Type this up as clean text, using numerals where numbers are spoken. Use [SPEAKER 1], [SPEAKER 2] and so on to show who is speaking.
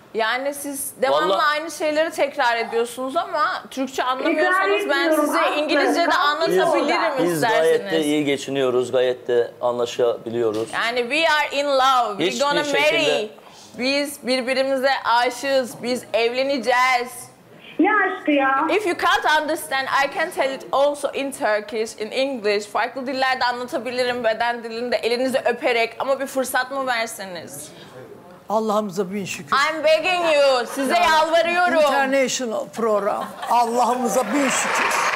[SPEAKER 1] Yani siz devamlı
[SPEAKER 2] Vallahi-
[SPEAKER 1] aynı şeyleri tekrar ediyorsunuz ama Türkçe anlamıyorsanız ben
[SPEAKER 3] etmiyorum
[SPEAKER 1] size
[SPEAKER 3] Aslı.
[SPEAKER 1] İngilizce de
[SPEAKER 3] Kalkıyor
[SPEAKER 1] anlatabilirim
[SPEAKER 3] da.
[SPEAKER 2] Biz gayet de
[SPEAKER 1] isterseniz.
[SPEAKER 2] iyi geçiniyoruz, gayet de anlaşabiliyoruz.
[SPEAKER 1] Yani we are in love,
[SPEAKER 2] Hiçbir
[SPEAKER 1] we gonna marry.
[SPEAKER 2] şekilde-
[SPEAKER 1] Biz birbirimize aşığız, biz evleneceğiz.
[SPEAKER 3] Ne aşkı ya?
[SPEAKER 1] If you can't understand, I can tell it also in Turkish, in English. Farklı dillerde anlatabilirim, beden dilinde elinizi öperek ama bir fırsat mı verseniz?
[SPEAKER 4] Allah'ımıza bin şükür.
[SPEAKER 1] I'm begging you, size yalvarıyorum.
[SPEAKER 4] International program. Allah'ımıza bin şükür.